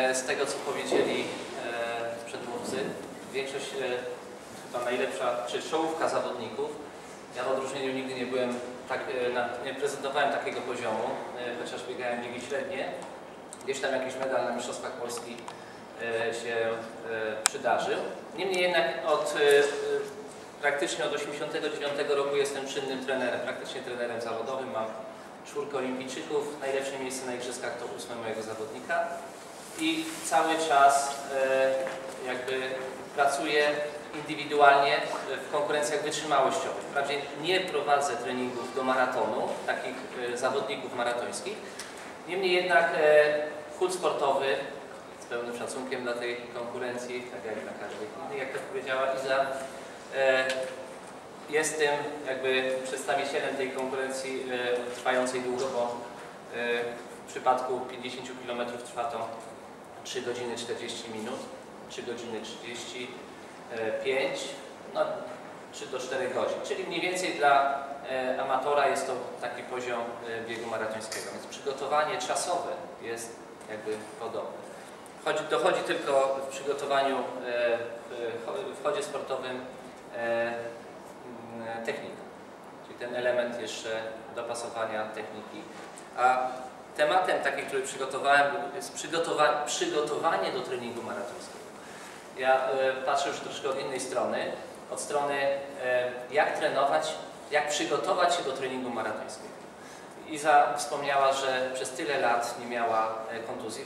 z tego, co powiedzieli przedmówcy, większość, chyba najlepsza, czy czołówka zawodników, ja w odróżnieniu nigdy nie byłem, nie prezentowałem takiego poziomu, chociaż biegałem biegi średnie. Gdzieś tam jakiś medal na Mistrzostwach Polski się przydarzył. Niemniej jednak praktycznie od 1989 roku jestem czynnym trenerem, praktycznie trenerem zawodowym. Mam 4 olimpijczyków, najlepsze miejsce na igrzyskach to 8 mojego zawodnika i cały czas jakby pracuję indywidualnie w konkurencjach wytrzymałościowych. Wprawdzie nie prowadzę treningów do maratonu, takich zawodników maratońskich, niemniej jednak kult sportowy, z pełnym szacunkiem dla tej konkurencji, tak jak dla każdej innej, jak to powiedziała Iza, jestem jakby przedstawicielem tej konkurencji trwającej długo, bo w przypadku 50 km trwa to 3 godziny 40 minut, 3 godziny 35, no 3 do 4 godzin, czyli mniej więcej dla amatora jest to taki poziom biegu maratońskiego, więc przygotowanie czasowe jest jakby podobne. Dochodzi tylko w przygotowaniu, w chodzie sportowym technika, czyli ten element jeszcze dopasowania techniki. A tematem taki, który przygotowałem, jest przygotowanie do treningu maratońskiego. Ja patrzę już troszkę od innej strony, od strony jak trenować, jak przygotować się do treningu maratońskiego. Iza wspomniała, że przez tyle lat nie miała kontuzji.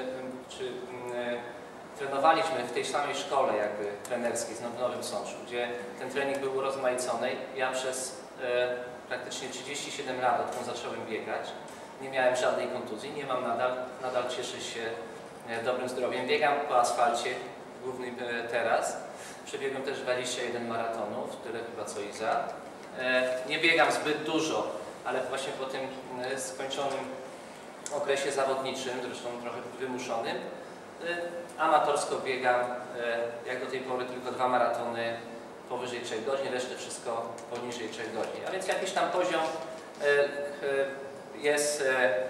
Trenowaliśmy w tej samej szkole jakby trenerskiej w Nowym Sączu, gdzie ten trening był urozmaicony. Ja przez praktycznie 37 lat, odkąd zacząłem biegać, nie miałem żadnej kontuzji, nie mam nadal cieszę się dobrym zdrowiem. Biegam po asfalcie, głównym teraz. Przebiegłem też 21 maratonów, tyle chyba co Iza. Nie biegam zbyt dużo, ale właśnie po tym skończonym okresie zawodniczym, zresztą trochę wymuszonym, amatorsko biegam, jak do tej pory tylko 2 maratony powyżej 3 godzin, resztę wszystko poniżej 3 godzin. A więc jakiś tam poziom jest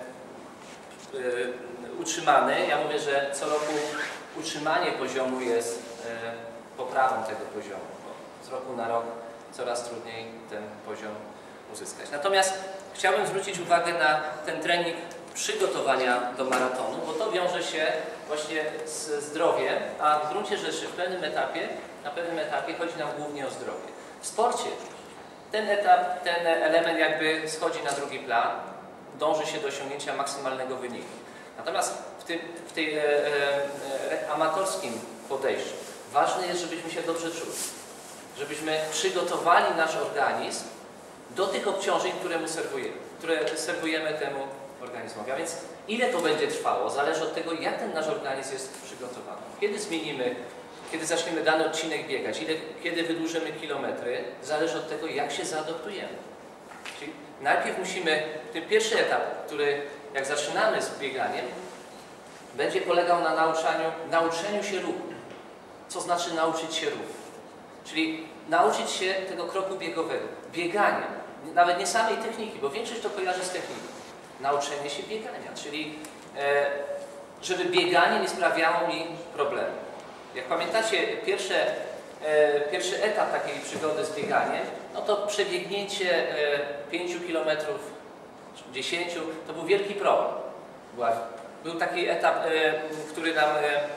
utrzymany. Ja mówię, że co roku utrzymanie poziomu jest poprawą tego poziomu, bo z roku na rok coraz trudniej ten poziom uzyskać. Natomiast chciałbym zwrócić uwagę na ten trening przygotowania do maratonu, bo to wiąże się właśnie z zdrowiem, a w gruncie rzeczy na pewnym etapie chodzi nam głównie o zdrowie. W sporcie ten element jakby schodzi na drugi plan, dąży się do osiągnięcia maksymalnego wyniku. Natomiast w tej amatorskim podejściu ważne jest, żebyśmy się dobrze czuli, żebyśmy przygotowali nasz organizm do tych obciążeń, które serwujemy temu organizmowi. A więc ile to będzie trwało, zależy od tego, jak ten nasz organizm jest przygotowany. Kiedy zaczniemy dany odcinek biegać, kiedy wydłużymy kilometry, zależy od tego, jak się zaadoptujemy. Czyli najpierw musimy, ten pierwszy etap, który jak zaczynamy z bieganiem, będzie polegał na nauczeniu się ruchu. Co znaczy nauczyć się ruchu? Czyli nauczyć się tego kroku biegowego, biegania, nawet nie samej techniki, bo większość to kojarzy z techniką. Nauczenie się biegania, czyli żeby bieganie nie sprawiało mi problemu. Jak pamiętacie, pierwszy etap takiej przygody z bieganiem, no to przebiegnięcie 5 km, 10, to był wielki problem. Był taki etap, który nam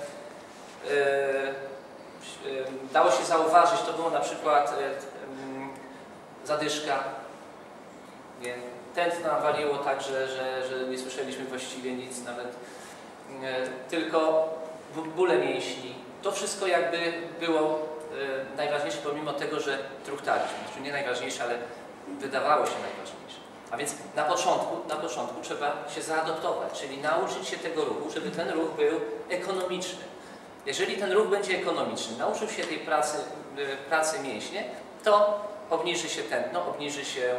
dało się zauważyć, to było na przykład zadyszka. Tętno nam waliło tak, że nie słyszeliśmy właściwie nic, nawet tylko bóle mięśni. To wszystko jakby było najważniejsze, pomimo tego, że truchtaliśmy. Znaczy nie najważniejsze, ale wydawało się najważniejsze. A więc na początku trzeba się zaadoptować, czyli nauczyć się tego ruchu, żeby ten ruch był ekonomiczny. Jeżeli ten ruch będzie ekonomiczny, nauczył się tej pracy mięśnie, to obniży się tętno, obniży się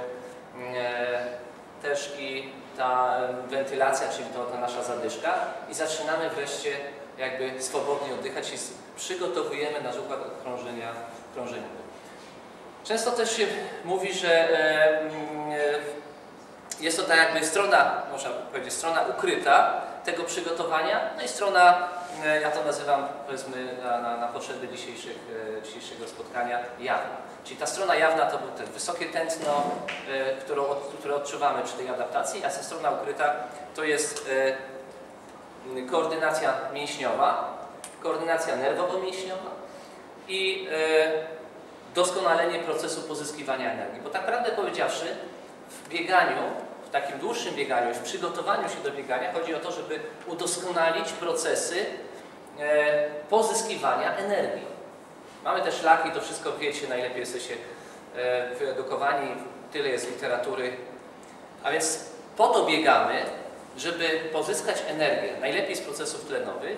też i ta wentylacja, czyli ta nasza zadyszka i zaczynamy wreszcie jakby swobodnie oddychać i przygotowujemy nasz układ krążeniowy. Często też się mówi, że jest to tak jakby strona, można powiedzieć, strona ukryta tego przygotowania, no i strona, ja to nazywam, powiedzmy, na potrzeby dzisiejszego spotkania, jawna. Czyli ta strona jawna to było wysokie tętno, które odczuwamy przy tej adaptacji, a ta strona ukryta to jest koordynacja mięśniowa, koordynacja nerwowo-mięśniowa i doskonalenie procesu pozyskiwania energii. Bo tak prawdę powiedziawszy, w bieganiu, w takim dłuższym bieganiu, w przygotowaniu się do biegania chodzi o to, żeby udoskonalić procesy pozyskiwania energii. Mamy te szlaki, to wszystko wiecie, najlepiej jesteście wyedukowani, tyle jest literatury. A więc po to biegamy, żeby pozyskać energię, najlepiej z procesów tlenowych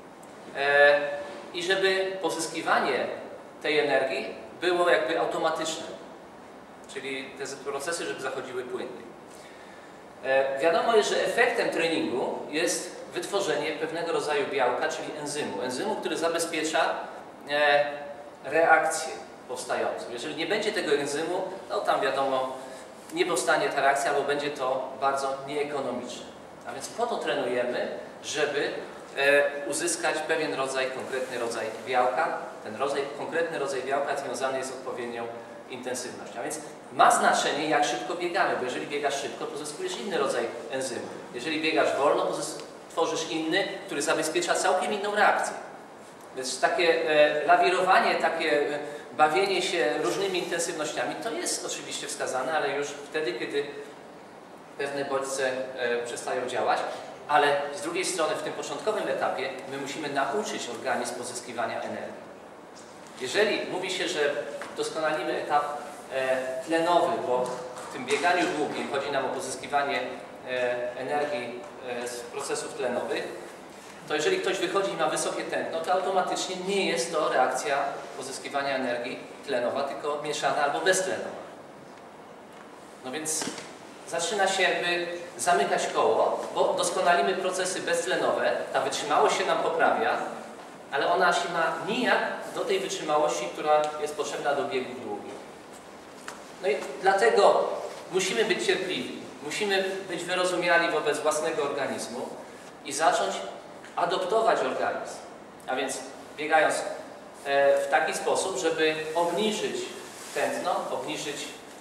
i żeby pozyskiwanie tej energii było jakby automatyczne, czyli te procesy, żeby zachodziły płynnie. Wiadomo jest, że efektem treningu jest wytworzenie pewnego rodzaju białka, czyli enzymu, który zabezpiecza reakcję powstającą. Jeżeli nie będzie tego enzymu, no tam wiadomo, nie powstanie ta reakcja, albo będzie to bardzo nieekonomiczne. A więc po to trenujemy, żeby uzyskać pewien rodzaj, konkretny rodzaj białka. Ten konkretny rodzaj białka związany jest z odpowiednią intensywnością. A więc ma znaczenie, jak szybko biegamy, bo jeżeli biegasz szybko, pozyskujesz inny rodzaj enzymu. Jeżeli biegasz wolno, tworzysz inny, który zabezpiecza całkiem inną reakcję. Więc takie lawirowanie, takie bawienie się różnymi intensywnościami, to jest oczywiście wskazane, ale już wtedy, kiedy pewne bodźce przestają działać. Ale z drugiej strony w tym początkowym etapie my musimy nauczyć organizm pozyskiwania energii. Jeżeli mówi się, że doskonalimy etap tlenowy, bo w tym bieganiu długim chodzi nam o pozyskiwanie energii z procesów tlenowych, to jeżeli ktoś wychodzi i ma wysokie tętno, to automatycznie nie jest to reakcja pozyskiwania energii tlenowa, tylko mieszana albo beztlenowa. No więc zaczyna się jakby zamykać koło, bo doskonalimy procesy beztlenowe, ta wytrzymałość się nam poprawia, ale ona się ma nijak do tej wytrzymałości, która jest potrzebna do biegów długich. No i dlatego musimy być cierpliwi, musimy być wyrozumiali wobec własnego organizmu i zacząć adoptować organizm. A więc biegając w taki sposób, żeby obniżyć tętno, obniżyć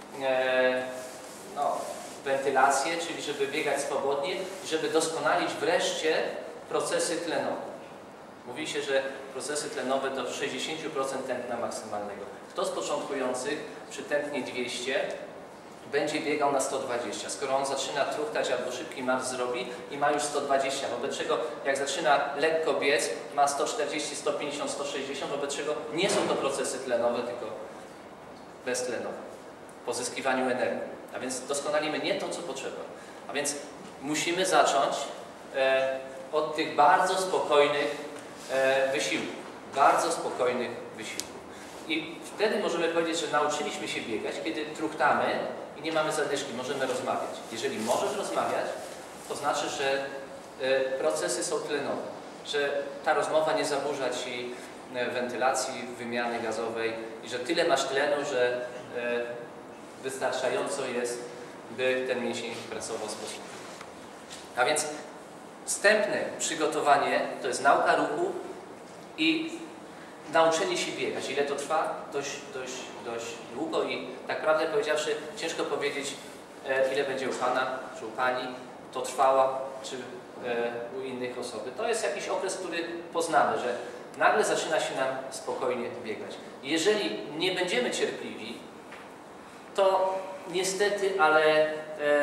wentylację, czyli żeby biegać swobodnie i żeby doskonalić wreszcie procesy tlenowe. Mówi się, że procesy tlenowe do 60% tętna maksymalnego. Kto z początkujących przy tętnie 200 będzie biegał na 120, skoro on zaczyna truchtać albo szybki marsz zrobi i ma już 120, wobec czego jak zaczyna lekko biec, ma 140, 150, 160, wobec czego nie są to procesy tlenowe, tylko beztlenowe w pozyskiwaniu energii. A więc doskonalimy nie to, co potrzeba. A więc musimy zacząć od tych bardzo spokojnych wysiłków. Bardzo spokojnych wysiłków. I wtedy możemy powiedzieć, że nauczyliśmy się biegać, kiedy truchtamy i nie mamy zadyszki, możemy rozmawiać. Jeżeli możesz rozmawiać, to znaczy, że procesy są tlenowe, że ta rozmowa nie zaburza Ci wentylacji, wymiany gazowej i że tyle masz tlenu, że wystarczająco jest, by ten mięsień pracował w sposób. A więc wstępne przygotowanie to jest nauka ruchu i nauczenie się biegać. Ile to trwa? Dość długo i tak prawdę powiedziawszy, ciężko powiedzieć, ile będzie u Pana czy u Pani to trwało, czy u innych osoby. To jest jakiś okres, który poznamy, że nagle zaczyna się nam spokojnie biegać. Jeżeli nie będziemy cierpliwi, to niestety, ale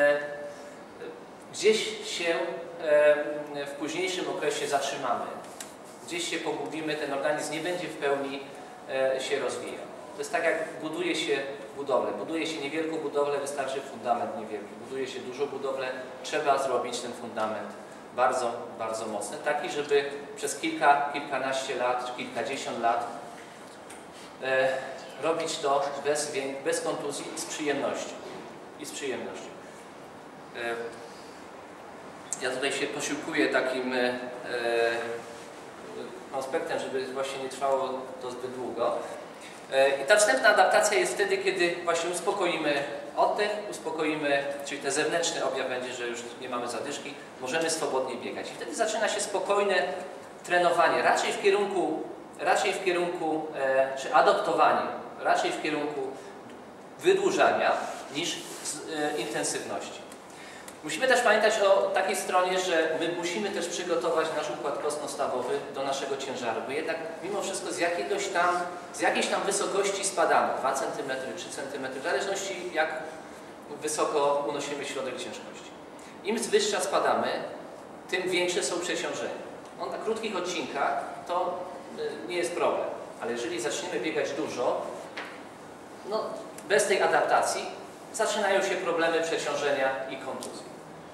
gdzieś się w późniejszym okresie zatrzymamy. Gdzieś się pogubimy, ten organizm nie będzie w pełni się rozwijał. To jest tak, jak buduje się budowlę. Buduje się niewielką budowlę, wystarczy fundament niewielki. Buduje się dużą budowlę, trzeba zrobić ten fundament bardzo, bardzo mocny. Taki, żeby przez kilkanaście lat, czy kilkadziesiąt lat robić to bez kontuzji i z przyjemnością. Ja tutaj się posiłkuję takim aspektem, żeby właśnie nie trwało to zbyt długo. I ta wstępna adaptacja jest wtedy, kiedy właśnie uspokoimy oddech, uspokoimy, czyli ten zewnętrzny objaw będzie, że już nie mamy zadyszki, możemy swobodnie biegać. I wtedy zaczyna się spokojne trenowanie, raczej w kierunku czy adoptowanie, raczej w kierunku wydłużania niż intensywności. Musimy też pamiętać o takiej stronie, że my musimy też przygotować nasz układ kostno-stawowy do naszego ciężaru, bo jednak mimo wszystko z jakiejś tam wysokości spadamy, 2 cm, 3 cm, w zależności jak wysoko unosimy środek ciężkości. Im wyższa spadamy, tym większe są przeciążenia. No, na krótkich odcinkach to nie jest problem, ale jeżeli zaczniemy biegać dużo, no, bez tej adaptacji zaczynają się problemy przeciążenia i kontuzji.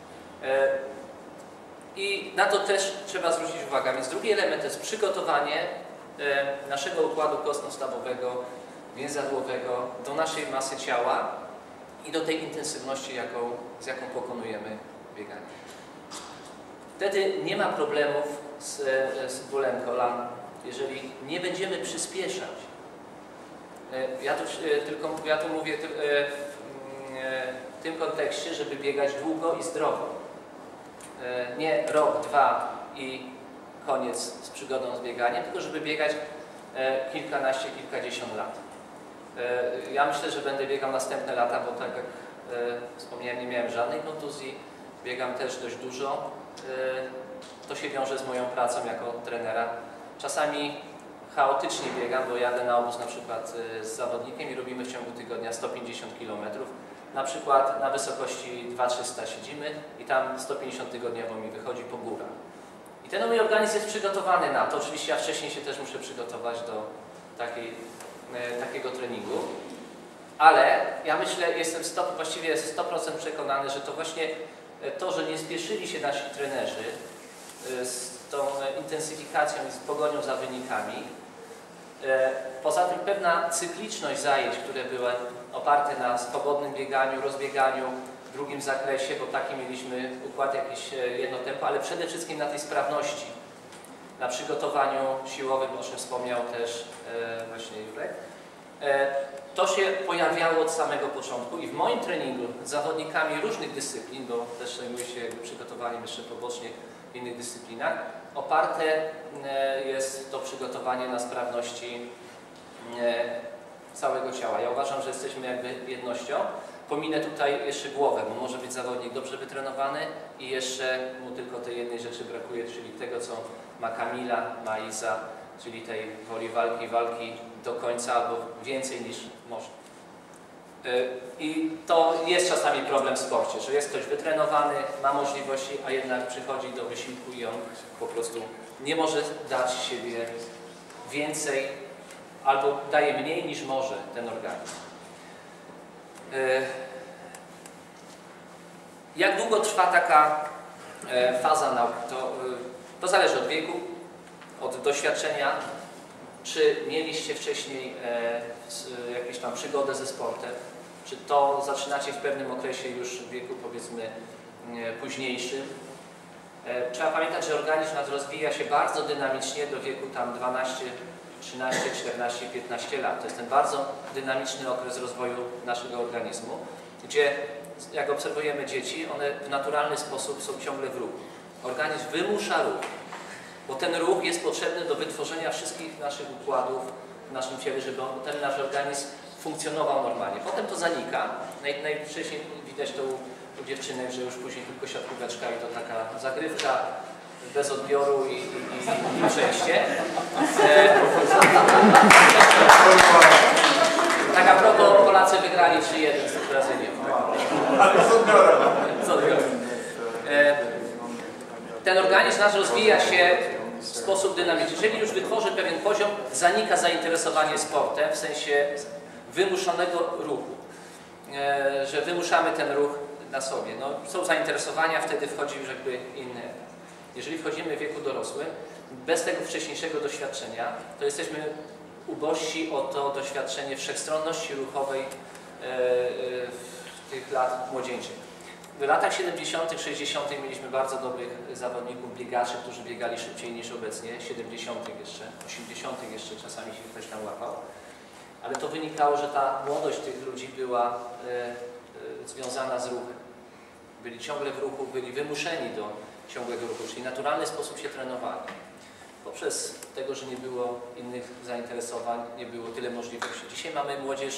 I na to też trzeba zwrócić uwagę. Więc drugi element to jest przygotowanie naszego układu kostno-stawowego, więzadłowego do naszej masy ciała i do tej intensywności, z jaką pokonujemy bieganie. Wtedy nie ma problemów z bólem kolan, jeżeli nie będziemy przyspieszać. Ja tu mówię w tym kontekście, żeby biegać długo i zdrowo. Nie rok, 2 i koniec z przygodą z bieganiem, tylko żeby biegać kilkanaście, kilkadziesiąt lat. Ja myślę, że będę biegał następne lata, bo tak jak wspomniałem, nie miałem żadnej kontuzji, biegam też dość dużo. To się wiąże z moją pracą jako trenera. Czasami chaotycznie biegam, bo jadę na obóz na przykład z zawodnikiem i robimy w ciągu tygodnia 150 km. Na przykład na wysokości 2300 siedzimy i tam 150 tygodniowo mi wychodzi po górach. I ten mój organizm jest przygotowany na to. Oczywiście ja wcześniej się też muszę przygotować do takiego treningu. Ale ja myślę, właściwie jestem 100% przekonany, że to właśnie to, że nie spieszyli się nasi trenerzy z tą intensyfikacją i z pogonią za wynikami. Poza tym pewna cykliczność zajęć, które były oparte na swobodnym bieganiu, rozbieganiu, drugim zakresie, bo taki mieliśmy układ jakiś jedno tempo, ale przede wszystkim na tej sprawności, na przygotowaniu siłowym, o czym wspomniał też właśnie Jurek. To się pojawiało od samego początku i w moim treningu z zawodnikami różnych dyscyplin, bo też zajmuję się przygotowaniem jeszcze pobocznie w innych dyscyplinach, oparte jest to przygotowanie na sprawności całego ciała. Ja uważam, że jesteśmy jakby jednością. Pominę tutaj jeszcze głowę, bo może być zawodnik dobrze wytrenowany i jeszcze mu tylko tej jednej rzeczy brakuje, czyli tego, co ma Kamila, ma Iza, czyli tej woli walki do końca albo więcej niż może. I to jest czasami problem w sporcie, że jest ktoś wytrenowany, ma możliwości, a jednak przychodzi do wysiłku i on po prostu nie może dać siebie więcej albo daje mniej niż może ten organizm. Jak długo trwa taka faza nauki? To zależy od wieku, od doświadczenia. Czy mieliście wcześniej jakąś tam przygodę ze sportem? Czy to zaczynacie w pewnym okresie już w wieku, powiedzmy, późniejszym? Trzeba pamiętać, że organizm nasz rozwija się bardzo dynamicznie do wieku tam 12, 13, 14, 15 lat. To jest ten bardzo dynamiczny okres rozwoju naszego organizmu, gdzie jak obserwujemy dzieci, one w naturalny sposób są ciągle w ruchu. Organizm wymusza ruch, bo ten ruch jest potrzebny do wytworzenia wszystkich naszych układów w naszym ciele, żeby ten nasz organizm funkcjonował normalnie. Potem to zanika. Najwcześniej widać to u dziewczynek, że już później tylko siatkóweczka i to taka zagrywka bez odbioru i przejście. Tak a propos, Polacy wygrali 3-1 z Brazylią. Ale z odbiorem. Ten organizm nasz rozwija się w sposób dynamiczny. Jeżeli już wytworzy pewien poziom, zanika zainteresowanie sportem w sensie wymuszonego ruchu. Że wymuszamy ten ruch na sobie. No, są zainteresowania, wtedy wchodzi już jakby inny etap. Jeżeli wchodzimy w wieku dorosłym, bez tego wcześniejszego doświadczenia, to jesteśmy ubożsi o to doświadczenie wszechstronności ruchowej tych lat młodzieńczych. W latach 70., 60. mieliśmy bardzo dobrych zawodników, biegaczy, którzy biegali szybciej niż obecnie, 70. jeszcze, 80. jeszcze czasami się ktoś tam łapał. Ale to wynikało, że ta młodość tych ludzi była związana z ruchem. Byli ciągle w ruchu, byli wymuszeni do ciągłego ruchu, czyli w naturalny sposób się trenowali. Poprzez tego, że nie było innych zainteresowań, nie było tyle możliwości. Dzisiaj mamy młodzież,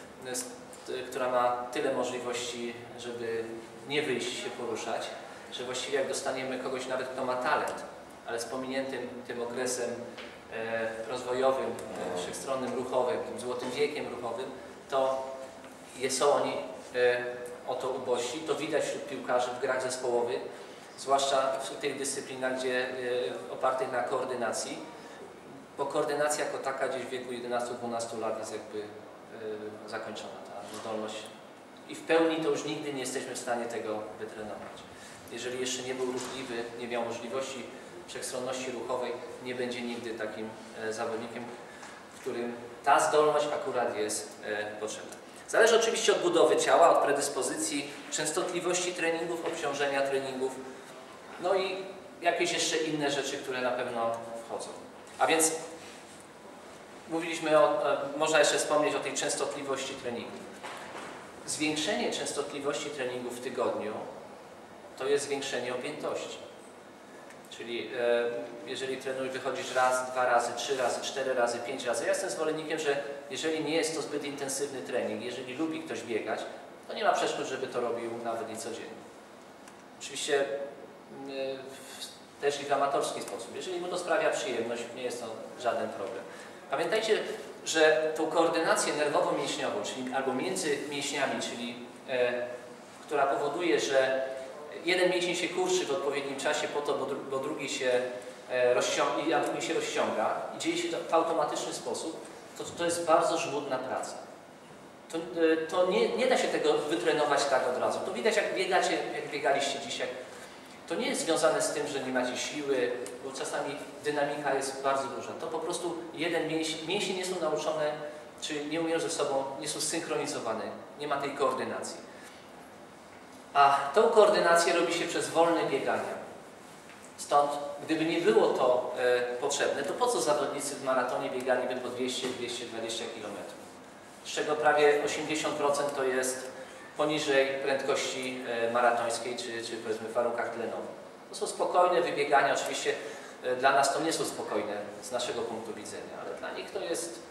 która ma tyle możliwości, żeby nie wyjść się poruszać, że właściwie jak dostaniemy kogoś nawet, kto ma talent, ale z pominiętym tym okresem rozwojowym, wszechstronnym ruchowym, tym złotym wiekiem ruchowym, to są oni o to ubożsi. To widać wśród piłkarzy w grach zespołowych, zwłaszcza w tych dyscyplinach, opartych na koordynacji, bo koordynacja jako taka gdzieś w wieku 11-12 lat jest jakby zakończona, ta zdolność. I w pełni to już nigdy nie jesteśmy w stanie tego wytrenować. Jeżeli jeszcze nie był ruchliwy, nie miał możliwości wszechstronności ruchowej, nie będzie nigdy takim zawodnikiem, w którym ta zdolność akurat jest potrzebna. Zależy oczywiście od budowy ciała, od predyspozycji, częstotliwości treningów, obciążenia treningów, no i jakieś jeszcze inne rzeczy, które na pewno wchodzą. A więc mówiliśmy można jeszcze wspomnieć o tej częstotliwości treningów. Zwiększenie częstotliwości treningów w tygodniu to jest zwiększenie objętości. Czyli jeżeli wychodzisz raz, 2 razy, 3 razy, 4 razy, 5 razy, ja jestem zwolennikiem, że jeżeli nie jest to zbyt intensywny trening, jeżeli lubi ktoś biegać, to nie ma przeszkód, żeby to robił nawet i codziennie. Oczywiście też i w amatorski sposób. Jeżeli mu to sprawia przyjemność, nie jest to żaden problem. Pamiętajcie, że tą koordynację nerwowo-mięśniową, czyli albo między mięśniami, czyli która powoduje, że jeden mięsień się kurczy w odpowiednim czasie po to, bo drugi się a drugi się rozciąga i dzieje się to w automatyczny sposób, to jest bardzo żmudna praca. To nie da się tego wytrenować tak od razu. To widać, jak biegacie, jak biegaliście dzisiaj. To nie jest związane z tym, że nie macie siły, bo czasami dynamika jest bardzo duża. To po prostu mięśnie nie są nauczone, czy nie umieją ze sobą, nie są zsynchronizowane, nie ma tej koordynacji. A tą koordynację robi się przez wolne biegania. Stąd, gdyby nie było to potrzebne, to po co zawodnicy w maratonie biegaliby po 200-220 km? Z czego prawie 80% to jest poniżej prędkości maratońskiej, czy powiedzmy w warunkach tlenowych. To są spokojne wybiegania, oczywiście dla nas to nie są spokojne z naszego punktu widzenia, ale dla nich to jest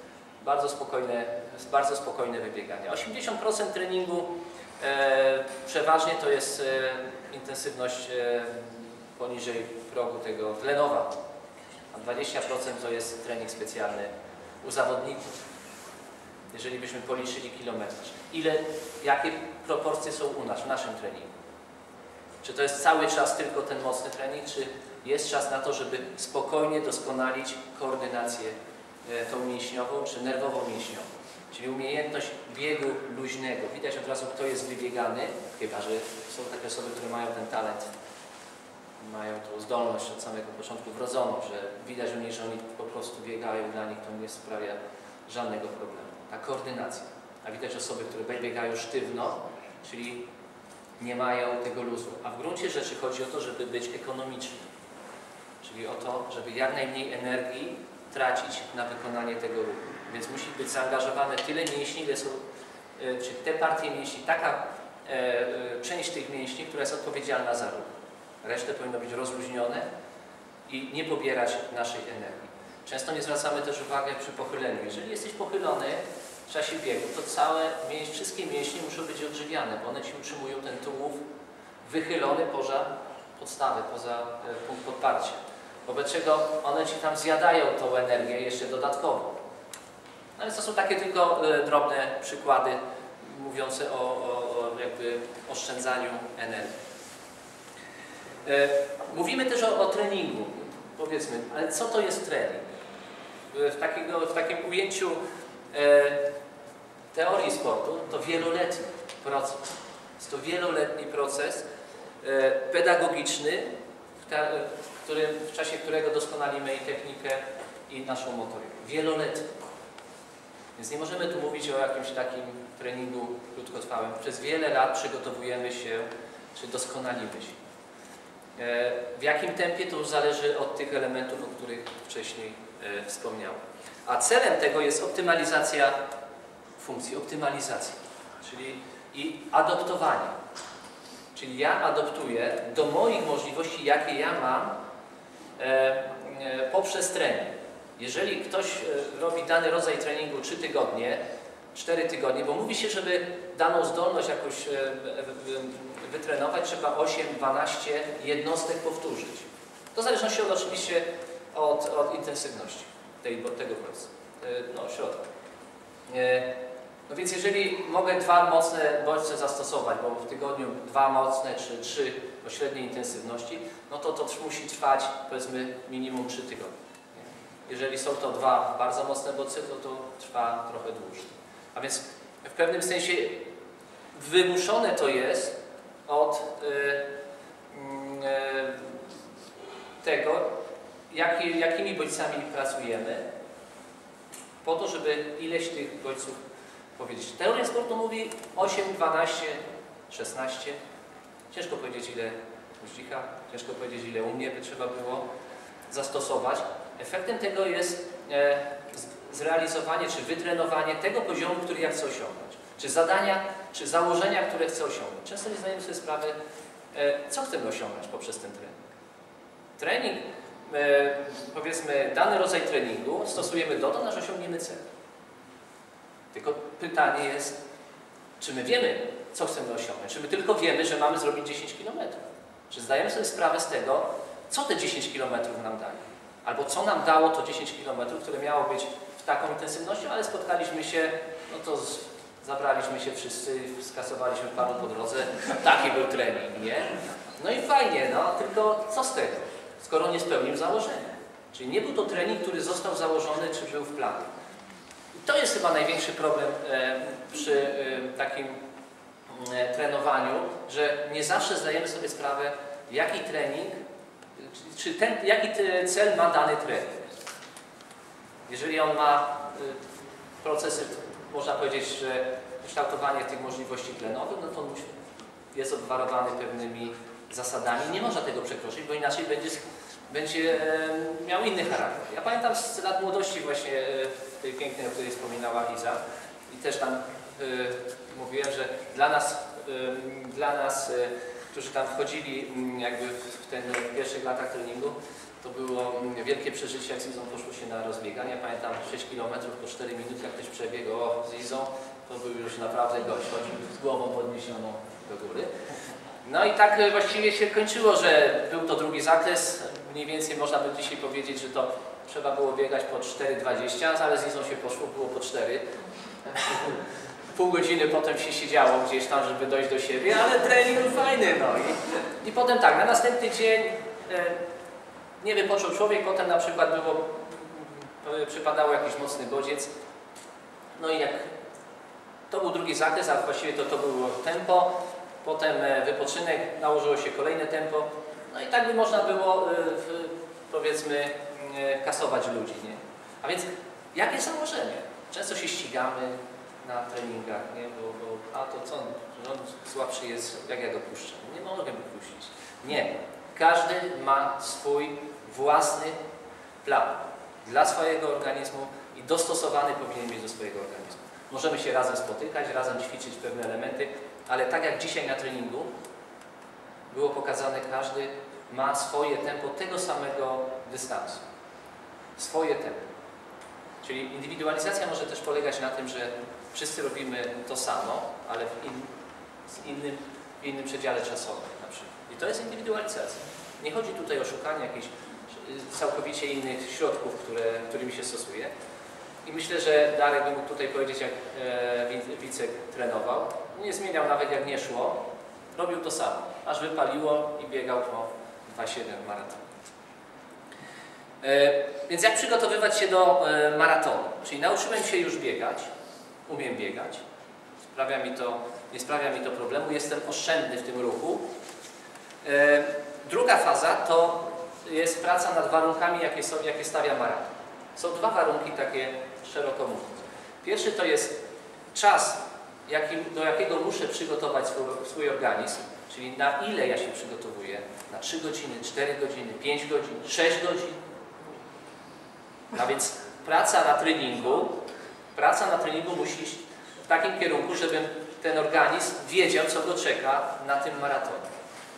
bardzo spokojne wybiegania. 80% treningu przeważnie to jest intensywność poniżej progu tego tlenowa, a 20% to jest trening specjalny u zawodników. Jeżeli byśmy policzyli kilometraż, jakie proporcje są u nas w naszym treningu? Czy to jest cały czas tylko ten mocny trening, czy jest czas na to, żeby spokojnie doskonalić koordynację tą mięśniową, czy nerwowo-mięśniową? Czyli umiejętność biegu luźnego. Widać od razu, kto jest wybiegany, chyba że są takie osoby, które mają ten talent, mają tą zdolność od samego początku wrodzoną, że widać u nich, że oni po prostu biegają, dla nich to nie sprawia żadnego problemu. Ta koordynacja. A widać osoby, które biegają sztywno, czyli nie mają tego luzu. A w gruncie rzeczy chodzi o to, żeby być ekonomicznym. Czyli o to, żeby jak najmniej energii tracić na wykonanie tego ruchu. Więc musi być zaangażowane tyle mięśni, ile są, czy te partie mięśni, taka część tych mięśni, która jest odpowiedzialna za ruch. Resztę powinno być rozluźnione i nie pobierać naszej energii. Często nie zwracamy też uwagi przy pochyleniu. Jeżeli jesteś pochylony w czasie biegu, to wszystkie mięśnie muszą być odżywiane, bo one Ci utrzymują ten tułów wychylony poza podstawę, poza punkt podparcia. Wobec czego one Ci tam zjadają tą energię jeszcze dodatkowo. No więc to są takie tylko drobne przykłady mówiące o jakby oszczędzaniu energii. Mówimy też o treningu. Powiedzmy, ale co to jest trening? W takim ujęciu teorii sportu to wieloletni proces. Jest to wieloletni proces pedagogiczny, w czasie którego doskonalimy i technikę, i naszą motorykę. Wieloletni. Więc nie możemy tu mówić o jakimś takim treningu krótkotrwałym. Przez wiele lat przygotowujemy się, czy doskonalimy się. W jakim tempie to już zależy od tych elementów, o których wcześniej wspomniałem. A celem tego jest optymalizacja funkcji, optymalizacja. Czyli i adoptowanie. Czyli ja adoptuję do moich możliwości, jakie ja mam poprzez trening. Jeżeli ktoś robi dany rodzaj treningu 3 tygodnie, 4 tygodnie, bo mówi się, żeby daną zdolność jakoś wytrenować, trzeba 8-12 jednostek powtórzyć. To w zależności oczywiście od intensywności tego środka. No więc jeżeli mogę 2 mocne bodźce zastosować, bo w tygodniu 2 mocne czy 3 o średniej intensywności, no to musi trwać powiedzmy minimum 3 tygodnie. Jeżeli są to 2 bardzo mocne bodźce, to trwa trochę dłużej. A więc w pewnym sensie wymuszone to jest od tego, jakimi bodźcami pracujemy, po to, żeby ileś tych bodźców powiedzieć. Teoria sportu mówi 8, 12, 16. Ciężko powiedzieć, ile u Zdzicha, ciężko powiedzieć, ile u mnie by trzeba było zastosować. Efektem tego jest zrealizowanie czy wytrenowanie tego poziomu, który ja chcę osiągnąć. Czy zadania, czy założenia, które chcę osiągnąć. Często nie zdajemy sobie sprawy, co chcemy osiągnąć poprzez ten trening. Trening, powiedzmy, dany rodzaj treningu stosujemy dotąd, aż osiągniemy cel. Tylko pytanie jest, czy my wiemy, co chcemy osiągnąć? Czy my tylko wiemy, że mamy zrobić 10 km? Czy zdajemy sobie sprawę z tego, co te 10 km nam daje? Albo co nam dało to 10 km, które miało być w taką intensywnością, ale spotkaliśmy się, no to zabraliśmy się wszyscy, skasowaliśmy panu po drodze. Taki był trening, nie? No i fajnie, no, tylko co z tego, skoro nie spełnił założenia? Czyli nie był to trening, który został założony, czy był w planie. I to jest chyba największy problem przy takim trenowaniu, że nie zawsze zdajemy sobie sprawę, jaki trening, jaki cel ma dany trening. Jeżeli on ma procesy, można powiedzieć, że kształtowanie tych możliwości tlenowych, no to jest obwarowany pewnymi zasadami. Nie można tego przekroczyć, bo inaczej będzie miał inny charakter. Ja pamiętam z lat młodości właśnie tej pięknej, o której wspominała Iza, i też tam mówiłem, że dla nas, którzy tam wchodzili jakby w pierwszych latach treningu, to było wielkie przeżycie, jak z Izą poszło się na rozbieganie. Ja pamiętam 6 km po 4 minuty, jak ktoś przebiegł z Izą, to był już naprawdę gość, chodził z głową podniesioną do góry. No i tak właściwie się kończyło, że był to drugi zakres. Mniej więcej można by dzisiaj powiedzieć, że to trzeba było biegać po 4,20, ale z Izą się poszło, było po 4. Pół godziny potem się siedziało gdzieś tam, żeby dojść do siebie, ale trening był fajny. No i potem tak, na następny dzień nie wypoczął człowiek, potem na przykład przypadało jakiś mocny bodziec. No i jak to był drugi zakres, a właściwie to było tempo, potem wypoczynek, nałożyło się kolejne tempo. No i tak by można było, powiedzmy, kasować ludzi, nie? A więc jakie założenie? Często się ścigamy na treningach, nie? A to co, że on słabszy jest, jak ja go puszczę? Nie mogę go puścić. Nie. Każdy ma swój własny plan dla swojego organizmu i dostosowany powinien mieć do swojego organizmu. Możemy się razem spotykać, razem ćwiczyć pewne elementy, ale tak jak dzisiaj na treningu było pokazane, każdy ma swoje tempo tego samego dystansu. Swoje tempo. Czyli indywidualizacja może też polegać na tym, że wszyscy robimy to samo, ale w innym przedziale czasowym na przykład. I to jest indywidualizacja. Nie chodzi tutaj o szukanie jakichś całkowicie innych środków, którymi się stosuje. I myślę, że Darek by mógł tutaj powiedzieć, jak Wicek trenował. Nie zmieniał nawet, jak nie szło. Robił to samo, aż wypaliło i biegał po 2,7 maratonu. Więc jak przygotowywać się do maratonu? Czyli nauczyłem się już biegać, umiem biegać, nie sprawia mi to problemu, jestem oszczędny w tym ruchu. Druga faza to jest praca nad warunkami, jakie stawia maraton. Są 2 warunki takie szeroko mówiąc. Pierwszy to jest czas, do jakiego muszę przygotować swój organizm, czyli na ile ja się przygotowuję, na 3 godziny, 4 godziny, 5 godzin, 6 godzin. A więc praca na treningu musi iść w takim kierunku, żebym ten organizm wiedział, co go czeka na tym maratonie.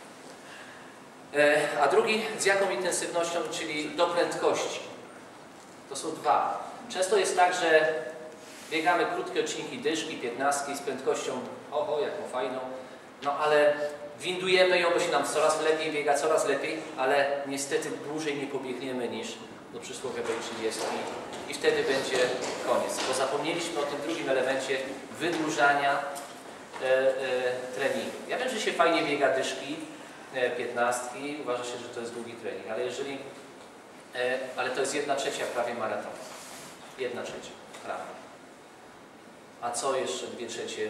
A drugi, z jaką intensywnością, czyli do prędkości. To są dwa. Często jest tak, że biegamy krótkie odcinki dyszki, 15 z prędkością, oho, jaką fajną, no ale windujemy ją, bo się nam coraz lepiej biega, coraz lepiej, ale niestety dłużej nie pobiegniemy niż do przysłowiowej 30 i wtedy będzie koniec, bo zapomnieliśmy o tym drugim elemencie wydłużania treningu. Ja wiem, że się fajnie biega dyszki, 15, uważa się, że to jest długi trening, ale to jest 1/3 prawie maratonu. 1/3 prawie. A co jeszcze 2/3?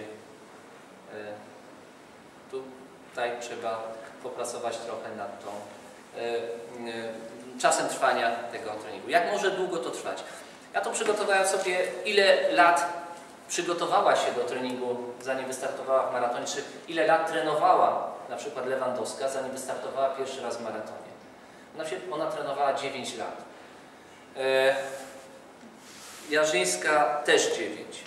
Tutaj trzeba popracować trochę nad tą czasem trwania tego treningu. Jak może długo to trwać? Ja to przygotowałem sobie, ile lat przygotowała się do treningu, zanim wystartowała w maratonie, czy ile lat trenowała na przykład Lewandowska, zanim wystartowała pierwszy raz w maratonie. Ona trenowała 9 lat. Jarzyńska też 9.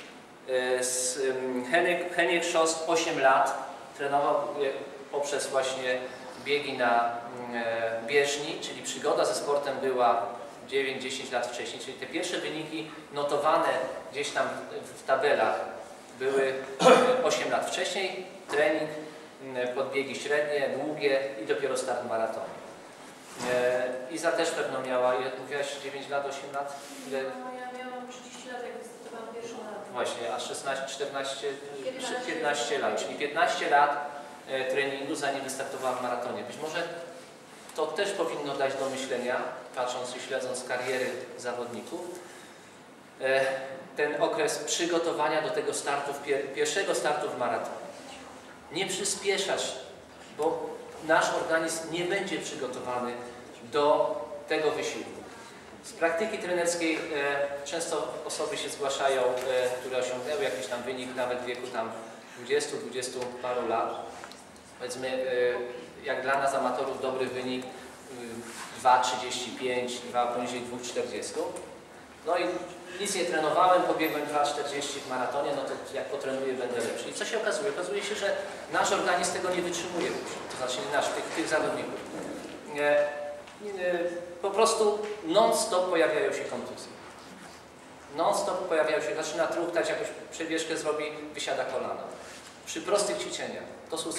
Henryk Szost 8 lat trenował poprzez właśnie biegi na bieżni, czyli przygoda ze sportem była 9-10 lat wcześniej, czyli te pierwsze wyniki notowane gdzieś tam w tabelach były 8 lat wcześniej, trening, podbiegi średnie, długie i dopiero start maratonu. Iza też pewno miała, ile mówiłaś, 9 lat, 8 lat? Ile? Ja miałam 30 lat, jak wystartowałam pierwszy maraton. Właśnie, a 16, 14, 15 lat, czyli 15 lat treningu, zanim wystartowała w maratonie. Być może to też powinno dać do myślenia, patrząc i śledząc kariery zawodników, ten okres przygotowania do tego startu, pierwszego startu w maratonie. Nie przyspieszać, bo nasz organizm nie będzie przygotowany do tego wysiłku. Z praktyki trenerskiej często osoby się zgłaszają, które osiągnęły jakiś tam wynik, nawet w wieku tam 20 paru lat. Powiedzmy, jak dla nas amatorów dobry wynik 2,35, poniżej 2,40. No i nic nie trenowałem, pobiegłem 2,40 w maratonie, no to jak potrenuję, będę lepszy. I co się okazuje? Okazuje się, że nasz organizm tego nie wytrzymuje, to znaczy nie nasz, tych zawodników. Po prostu non-stop pojawiają się kontuzje. Non-stop pojawiają się, zaczyna truchtać, jakąś przebieżkę zrobi, wysiada kolano. Przy prostych ćwiczeniach. To są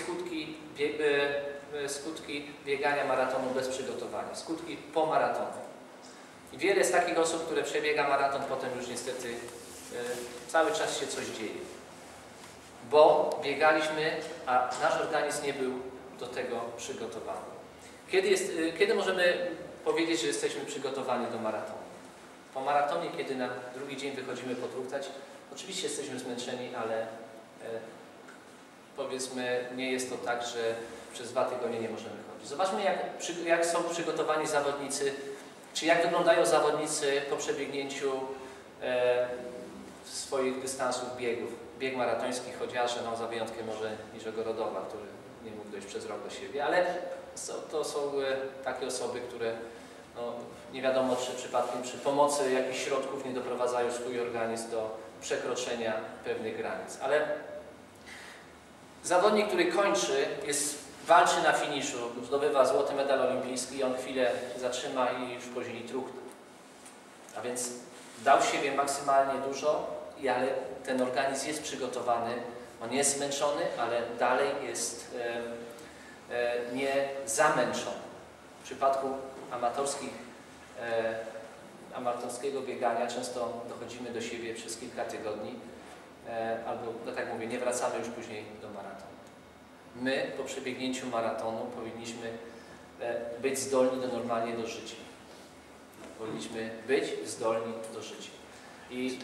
skutki biegania maratonu bez przygotowania, skutki po maratonie. I wiele jest takich osób, które przebiega maraton, potem już niestety cały czas się coś dzieje. Bo biegaliśmy, a nasz organizm nie był do tego przygotowany. Kiedy możemy powiedzieć, że jesteśmy przygotowani do maratonu? Po maratonie, kiedy na drugi dzień wychodzimy potruchtać, oczywiście jesteśmy zmęczeni, ale powiedzmy, nie jest to tak, że przez 2 tygodnie nie możemy chodzić. Zobaczmy, jak są przygotowani zawodnicy, czy jak wyglądają zawodnicy po przebiegnięciu swoich dystansów biegów. Bieg maratoński chociaż, no za wyjątkiem może Niżegorodowa, który nie mógł dojść przez rok do siebie, ale to są takie osoby, które no, nie wiadomo, czy przypadkiem przy pomocy jakichś środków nie doprowadzają swój organizm do przekroczenia pewnych granic. Ale zawodnik, który kończy, walczy na finiszu, zdobywa złoty medal olimpijski i on chwilę zatrzyma i już później truchnie. A więc dał siebie maksymalnie dużo, ale ten organizm jest przygotowany, on jest zmęczony, ale dalej jest nie zamęczony. W przypadku amatorskiego biegania często dochodzimy do siebie przez kilka tygodni, albo, no tak mówię, nie wracamy już później do maratonu. My po przebiegnięciu maratonu powinniśmy być zdolni normalnie do życia. Powinniśmy być zdolni do życia. I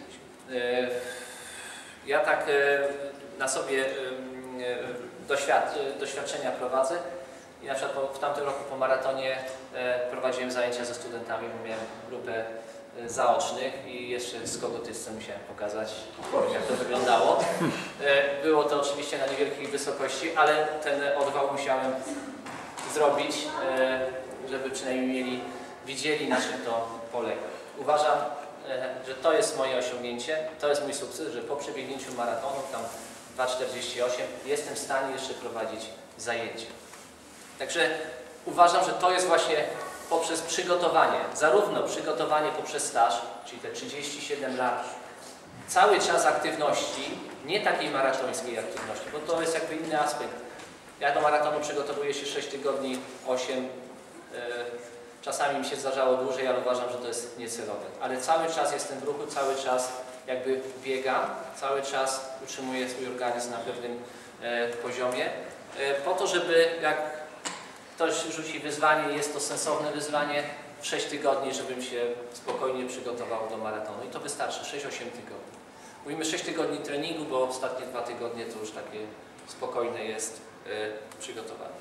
ja tak na sobie doświadczenia prowadzę i na przykład w tamtym roku po maratonie prowadziłem zajęcia ze studentami, miałem grupę zaocznych i jeszcze z kogotyscem musiałem pokazać, jak to wyglądało. Było to oczywiście na niewielkiej wysokości, ale ten odwał musiałem zrobić, żeby przynajmniej widzieli, na czym to polega. Uważam, że to jest moje osiągnięcie, to jest mój sukces, że po przebiegnięciu maratonu, tam 2,48 jestem w stanie jeszcze prowadzić zajęcia. Także uważam, że to jest właśnie poprzez przygotowanie, zarówno przygotowanie poprzez staż, czyli te 37 lat, cały czas aktywności, nie takiej maratońskiej aktywności, bo to jest jakby inny aspekt. Ja do maratonu przygotowuję się 6 tygodni, 8, czasami mi się zdarzało dłużej, ale uważam, że to jest niecelowe. Ale cały czas jestem w ruchu, cały czas jakby biegam, cały czas utrzymuję swój organizm na pewnym poziomie, po to, żeby jak ktoś rzuci wyzwanie, jest to sensowne wyzwanie, w 6 tygodni, żebym się spokojnie przygotował do maratonu. I to wystarczy, 6-8 tygodni. Mówimy 6 tygodni treningu, bo ostatnie 2 tygodnie to już takie spokojne jest przygotowanie.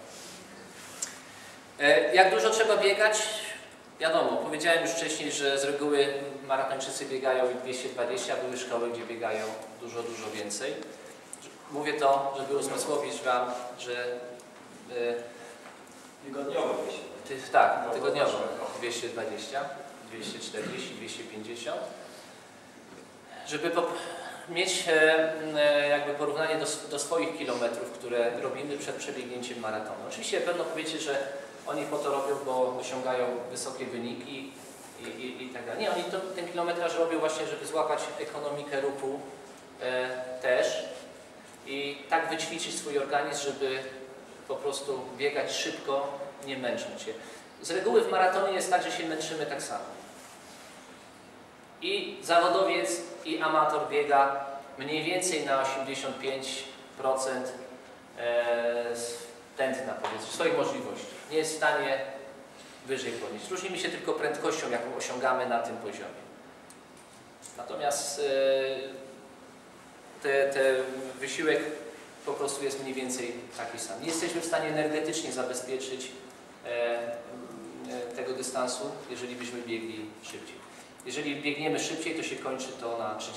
Jak dużo trzeba biegać? Wiadomo, powiedziałem już wcześniej, że z reguły maratończycy biegają 220, były szkoły, gdzie biegają dużo więcej. Mówię to, żeby uzmysłowić Wam, że Tygodniowo tak, tygodniowo 220, 240, 250. Żeby mieć jakby porównanie do swoich kilometrów, które robimy przed przebiegnięciem maratonu. Oczywiście pewno powiecie, że oni po to robią, bo osiągają wysokie wyniki i tak dalej. Nie, oni ten kilometraż robią właśnie, żeby złapać ekonomikę ruchu też i tak wyćwiczyć swój organizm, żeby po prostu biegać szybko, nie męcząc się. Z reguły w maratonie jest tak, że się męczymy tak samo. I zawodowiec, i amator biega mniej więcej na 85% tętna, powiedzmy, swoich możliwości. Nie jest w stanie wyżej podnieść. Różnimy się tylko prędkością, jaką osiągamy na tym poziomie. Natomiast ten wysiłek po prostu jest mniej więcej taki sam. Nie jesteśmy w stanie energetycznie zabezpieczyć tego dystansu, jeżeli byśmy biegli szybciej. Jeżeli biegniemy szybciej, to się kończy to na 30-35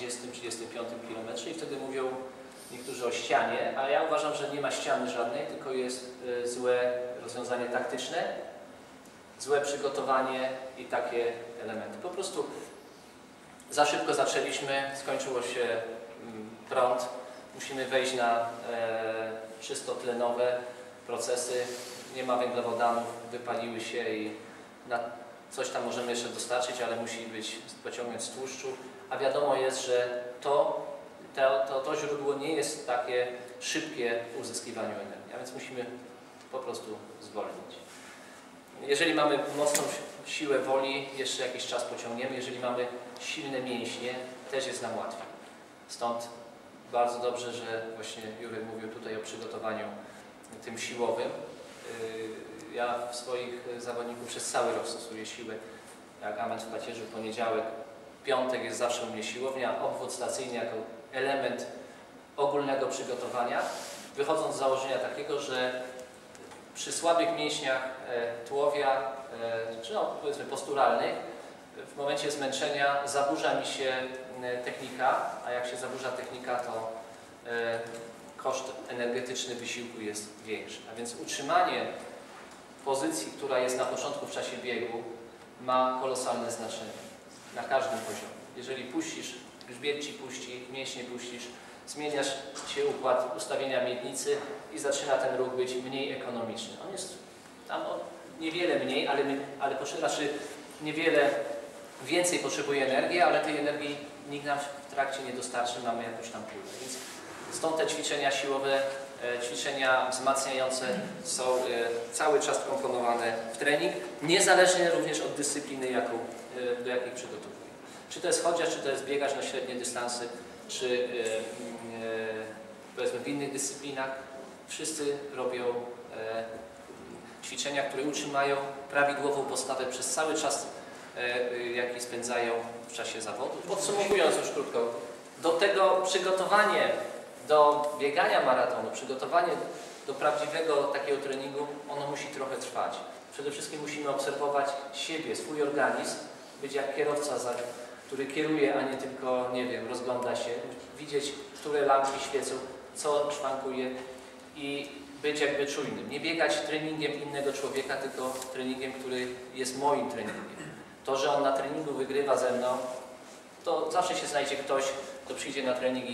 km i wtedy mówią niektórzy o ścianie, a ja uważam, że nie ma ściany żadnej, tylko jest złe rozwiązanie taktyczne, złe przygotowanie i takie elementy. Po prostu za szybko zaczęliśmy, skończyło się prąd, musimy wejść na czysto tlenowe procesy, nie ma węglowodanów, wypaliły się i coś tam możemy jeszcze dostarczyć, ale musi być pociągnięć z tłuszczu, a wiadomo jest, że to źródło nie jest takie szybkie w uzyskiwaniu energii, a więc musimy po prostu zwolnić. Jeżeli mamy mocną siłę woli, jeszcze jakiś czas pociągniemy. Jeżeli mamy silne mięśnie, też jest nam łatwiej. Stąd bardzo dobrze, że właśnie Jurek mówił tutaj o przygotowaniu tym siłowym. Ja w swoich zawodników przez cały rok stosuję siłę, jak amen w pacierzu, poniedziałek, piątek jest zawsze u mnie siłownia, obwód stacyjny jako element ogólnego przygotowania, wychodząc z założenia takiego, że przy słabych mięśniach tułowia, czy no, powiedzmy posturalnych, w momencie zmęczenia zaburza mi się technika, a jak się zaburza technika, to koszt energetyczny wysiłku jest większy. A więc utrzymanie pozycji, która jest na początku w czasie biegu, ma kolosalne znaczenie na każdym poziomie. Jeżeli puścisz, grzbiet ci puści, mięśnie puścisz, zmieniasz się układ ustawienia miednicy i zaczyna ten ruch być mniej ekonomiczny. On jest tam niewiele mniej, ale niewiele więcej potrzebuje energii, ale tej energii nikt nam w trakcie nie dostarczy, mamy jakąś tam pulę. Więc stąd te ćwiczenia siłowe, ćwiczenia wzmacniające są cały czas wkomponowane w trening, niezależnie również od dyscypliny, do jakiej przygotowuję. Czy to jest chociaż, czy to jest biegacz na średnie dystansy, czy powiedzmy w innych dyscyplinach, wszyscy robią ćwiczenia, które utrzymają prawidłową postawę przez cały czas, jaki spędzają w czasie zawodu. Podsumowując już krótko, do tego przygotowanie do biegania maratonu, przygotowanie do prawdziwego takiego treningu, ono musi trochę trwać. Przede wszystkim musimy obserwować siebie, swój organizm, być jak kierowca, który kieruje, a nie tylko, nie wiem, rozgląda się, widzieć, które lampki świecą, co szwankuje i być jakby czujnym. Nie biegać treningiem innego człowieka, tylko treningiem, który jest moim treningiem. To, że on na treningu wygrywa ze mną, to zawsze się znajdzie ktoś, kto przyjdzie na trening i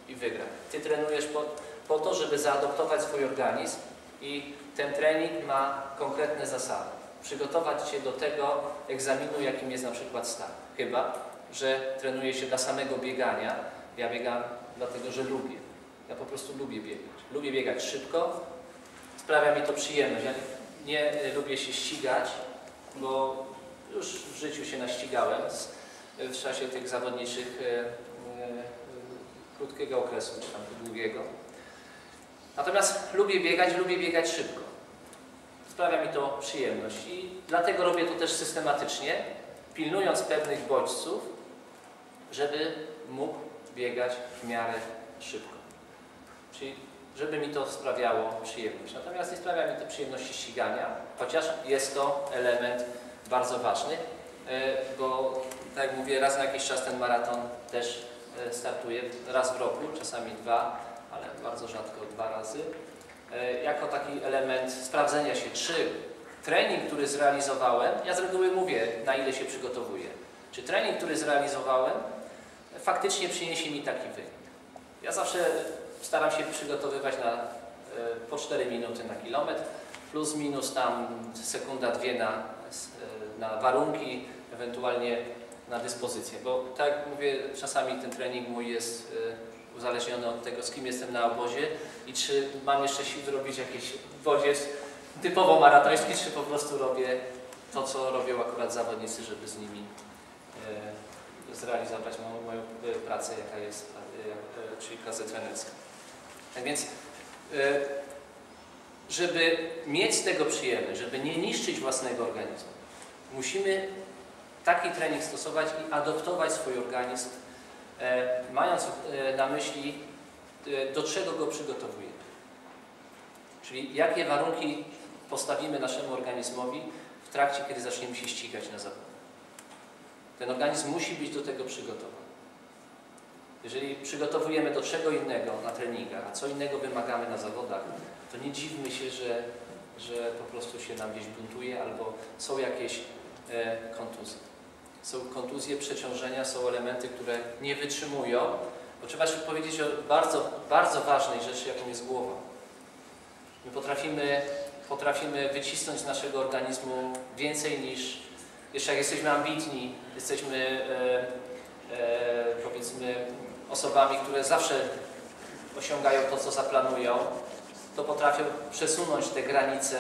i wygra. Ty trenujesz po to, żeby zaadoptować swój organizm i ten trening ma konkretne zasady. Przygotować Cię do tego egzaminu, jakim jest na przykład start. Chyba że trenuje się dla samego biegania. Ja biegam dlatego, że lubię. Ja po prostu lubię biegać. Lubię biegać szybko. Sprawia mi to przyjemność. Ja nie lubię się ścigać, bo już w życiu się naścigałem w czasie tych zawodniczych krótkiego okresu, czy tam długiego. Natomiast lubię biegać szybko. Sprawia mi to przyjemność i dlatego robię to też systematycznie, pilnując pewnych bodźców, żeby mógł biegać w miarę szybko. Czyli żeby mi to sprawiało przyjemność. Natomiast nie sprawia mi to przyjemności ścigania, chociaż jest to element bardzo ważny, bo tak jak mówię, raz na jakiś czas ten maraton też startuję, raz w roku, czasami 2, ale bardzo rzadko 2 razy, jako taki element sprawdzenia się, czy trening, który zrealizowałem, ja z reguły mówię, na ile się przygotowuję, czy trening, który zrealizowałem, faktycznie przyniesie mi taki wynik. Ja zawsze staram się przygotowywać po 4 minuty na kilometr, plus minus tam sekunda, 2 na warunki, ewentualnie na dyspozycję, bo tak jak mówię, czasami ten trening mój jest uzależniony od tego, z kim jestem na obozie i czy mam jeszcze siły robić jakiś bodziec typowo maratoński, czy po prostu robię to, co robią akurat zawodnicy, żeby z nimi zrealizować moją pracę, jaka jest, czyli pracę trenerską. Tak więc, żeby mieć z tego przyjemność, żeby nie niszczyć własnego organizmu, musimy taki trening stosować i adoptować swój organizm, mając na myśli, do czego go przygotowujemy. Czyli jakie warunki postawimy naszemu organizmowi w trakcie, kiedy zaczniemy się ścigać na zawodach. Ten organizm musi być do tego przygotowany. Jeżeli przygotowujemy do czego innego na treningach, a co innego wymagamy na zawodach, to nie dziwmy się, że po prostu się nam gdzieś buntuje albo są jakieś kontuzje. Są kontuzje, przeciążenia, są elementy, które nie wytrzymują, bo trzeba się powiedzieć o bardzo, bardzo ważnej rzeczy, jaką jest głowa. My potrafimy wycisnąć z naszego organizmu więcej niż, jeszcze jak jesteśmy ambitni, jesteśmy powiedzmy osobami, które zawsze osiągają to, co zaplanują, to potrafią przesunąć te granice,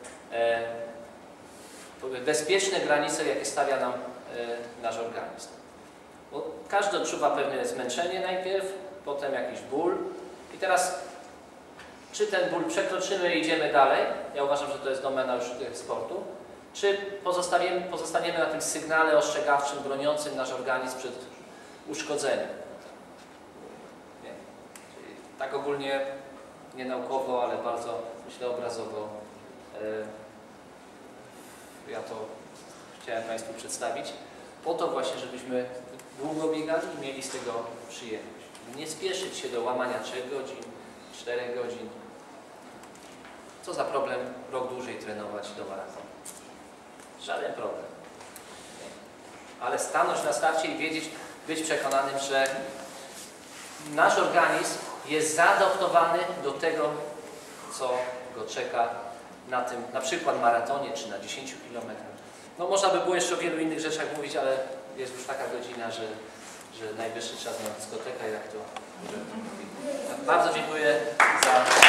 bezpieczne granice, jakie stawia nam nasz organizm. Bo każdy odczuwa pewne zmęczenie najpierw, potem jakiś ból i teraz czy ten ból przekroczymy i idziemy dalej, ja uważam, że to jest domena już sportu, czy pozostaniemy na tym sygnale ostrzegawczym, broniącym nasz organizm przed uszkodzeniem. Nie? Czyli tak ogólnie, nie naukowo, ale bardzo, myślę, obrazowo ja to chciałem Państwu przedstawić, po to właśnie, żebyśmy długo biegali i mieli z tego przyjemność. Nie spieszyć się do łamania 3 godzin, 4 godzin. Co za problem rok dłużej trenować do maratonu? Żaden problem. Ale stanąć na starcie i wiedzieć, być przekonanym, że nasz organizm jest zaadoptowany do tego, co go czeka na tym, na przykład maratonie czy na 10 km. No można by było jeszcze o wielu innych rzeczach mówić, ale jest już taka godzina, że najwyższy czas na dyskotekę, jak to. Bardzo dziękuję za